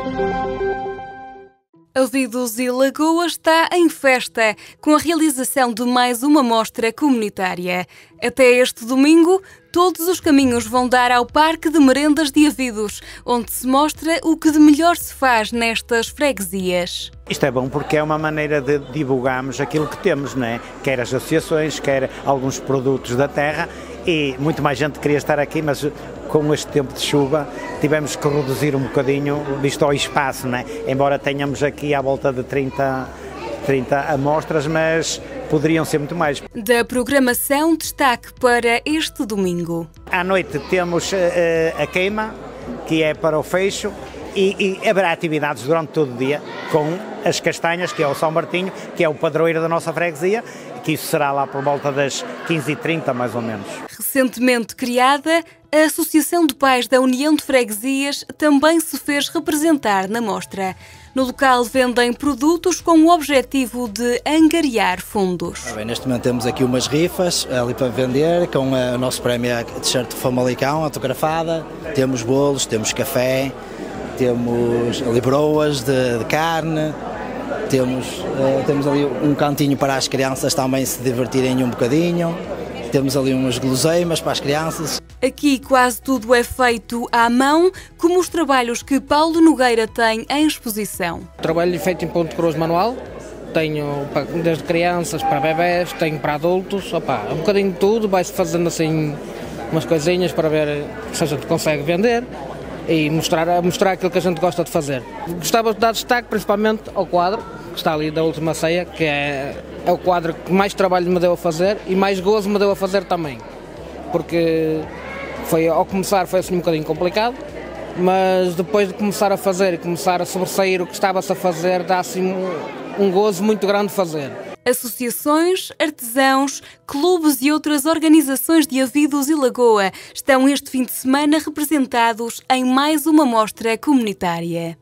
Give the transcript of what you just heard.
Ouvidos e Lagoa está em festa com a realização de mais uma mostra comunitária. Até este domingo, todos os caminhos vão dar ao Parque de Merendas de Avidos, onde se mostra o que de melhor se faz nestas freguesias. Isto é bom porque é uma maneira de divulgarmos aquilo que temos, não é? Quer as associações, quer alguns produtos da terra, e muito mais gente queria estar aqui, mas com este tempo de chuva tivemos que reduzir um bocadinho, visto ao espaço, não é? Embora tenhamos aqui à volta de 30 amostras, mas poderiam ser muito mais. Da programação, destaque para este domingo. À noite temos a queima, que é para o fecho, e haverá atividades durante todo o dia com as castanhas, que é o São Martinho, que é o padroeiro da nossa freguesia, que isso será lá por volta das 15h30, mais ou menos. Recentemente criada, a Associação de Pais da União de Freguesias também se fez representar na mostra. No local vendem produtos com o objetivo de angariar fundos. Bem, neste momento temos aqui umas rifas ali para vender, com o nosso prémio a t-shirt de Famalicão, autografada. Temos bolos, temos café, temos ali broas de carne. Temos ali um cantinho para as crianças também se divertirem um bocadinho. Temos ali umas guloseimas para as crianças. Aqui quase tudo é feito à mão, como os trabalhos que Paulo Nogueira tem em exposição. Trabalho feito em ponto de cruz manual. Tenho desde crianças para bebés, tenho para adultos. Um bocadinho de tudo, vai-se fazendo assim umas coisinhas para ver se a gente consegue vender e mostrar aquilo que a gente gosta de fazer. Gostava de dar destaque principalmente ao quadro que está ali da última ceia, que é o quadro que mais trabalho me deu a fazer e mais gozo me deu a fazer também, porque ao começar foi assim um bocadinho complicado, mas depois de começar a fazer e começar a sobressair o que estava-se a fazer, dá assim um gozo muito grande de fazer. Associações, artesãos, clubes e outras organizações de Avidos e Lagoa estão este fim de semana representados em mais uma mostra comunitária.